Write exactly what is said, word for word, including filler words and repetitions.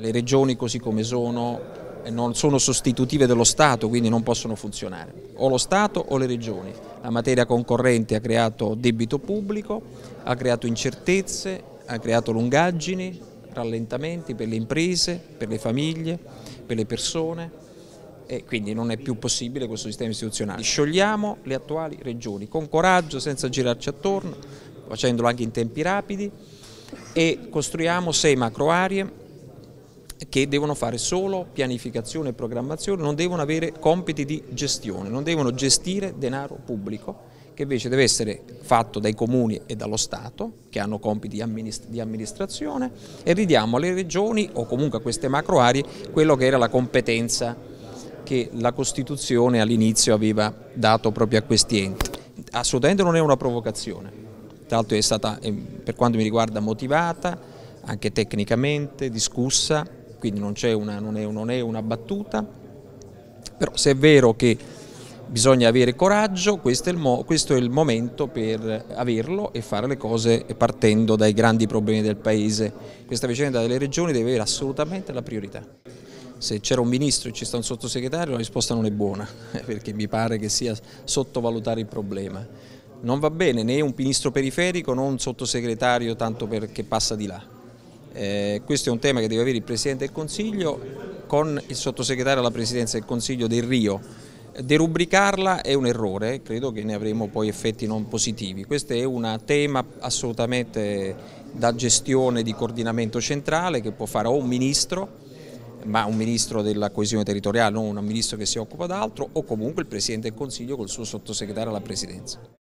Le regioni così come sono non sono sostitutive dello Stato, quindi non possono funzionare. O lo Stato o le regioni. La materia concorrente ha creato debito pubblico, ha creato incertezze, ha creato lungaggini, rallentamenti per le imprese, per le famiglie, per le persone e quindi non è più possibile questo sistema istituzionale. Sciogliamo le attuali regioni con coraggio, senza girarci attorno, facendolo anche in tempi rapidi e costruiamo sei macro aree che devono fare solo pianificazione e programmazione, non devono avere compiti di gestione, non devono gestire denaro pubblico che invece deve essere fatto dai comuni e dallo Stato che hanno compiti di amministrazione e ridiamo alle regioni o comunque a queste macro aree quello che era la competenza che la Costituzione all'inizio aveva dato proprio a questi enti. Assolutamente non è una provocazione, tra l'altro è stata per quanto mi riguarda motivata, anche tecnicamente discussa, quindi non, una, non, è, non è una battuta, però se è vero che bisogna avere coraggio, questo è, il mo, questo è il momento per averlo e fare le cose partendo dai grandi problemi del Paese. Questa vicenda delle regioni deve avere assolutamente la priorità. Se c'era un ministro e ci sta un sottosegretario la risposta non è buona, perché mi pare che sia sottovalutare il problema. Non va bene né un ministro periferico né un sottosegretario tanto perché passa di là. Eh, questo è un tema che deve avere il Presidente del Consiglio con il sottosegretario alla Presidenza del Consiglio Del Rio. Derubricarla è un errore, credo che ne avremo poi effetti non positivi. Questo è un tema assolutamente da gestione di coordinamento centrale che può fare o un ministro, ma un ministro della coesione territoriale, non un ministro che si occupa d'altro, o comunque il Presidente del Consiglio col suo sottosegretario alla Presidenza.